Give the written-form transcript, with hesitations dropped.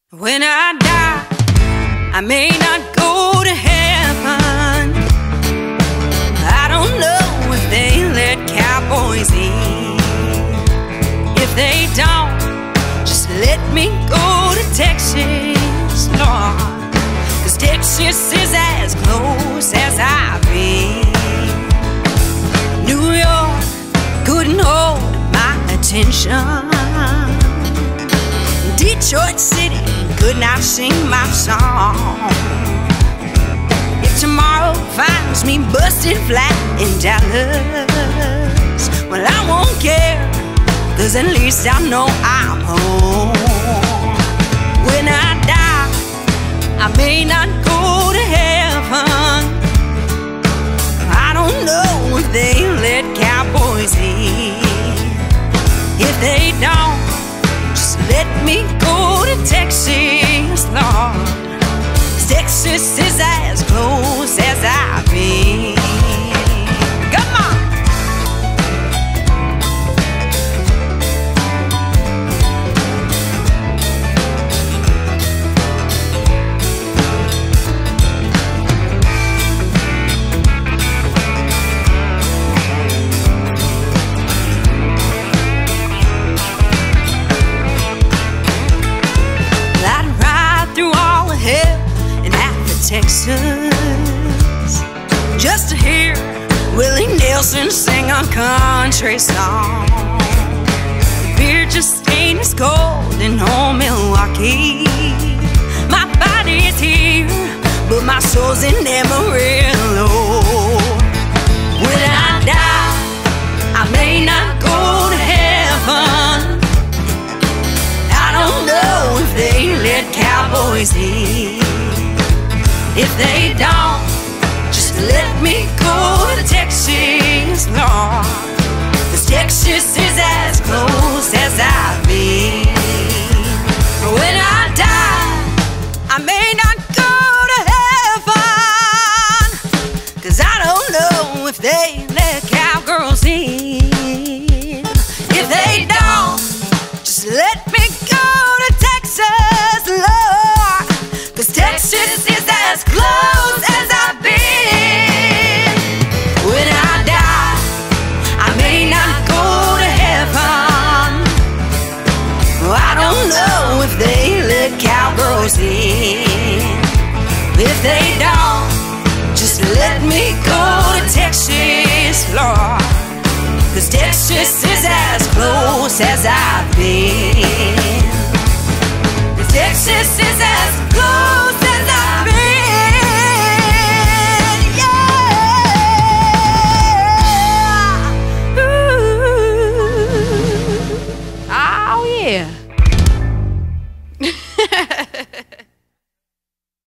When I die, I may not go to heaven. I don't know if they let cowboys in. If they don't, just let me go to Texas, Lord, 'cause Texas is as close as I've been. New York couldn't hold my attention. Detroit City could not sing my song. If tomorrow finds me busted flat in Dallas, well, I won't care, 'cause at least I know I'm home. When I die, I may not go to heaven. I don't know if they let cowboys in. If they don't, just let me go to Texas, Lord, 'cause Texas is as close as I've been. Come on! Texas, just to hear Willie Nelson sing a country song. Beer just ain't as cold in old Milwaukee. My body is here, but my soul's in Amarillo. When I die, I may not go to heaven. I don't know if they let cowboys in. If they don't, just let me go to Texas, Lord, 'cause Texas is as close as I've been. When I die, I may not go to heaven, 'cause I don't know if they let cowgirls in. If they don't, just let me go to Texas, Lord, 'cause Texas is as close as I've been. When I die, I may not go to heaven. I don't know if they let cowgirls in. If they don't, just let me go to Texas, Lord, 'cause Texas is as close as I've been. Texas is as close as I've been. Yeah. Ooh. Oh, yeah.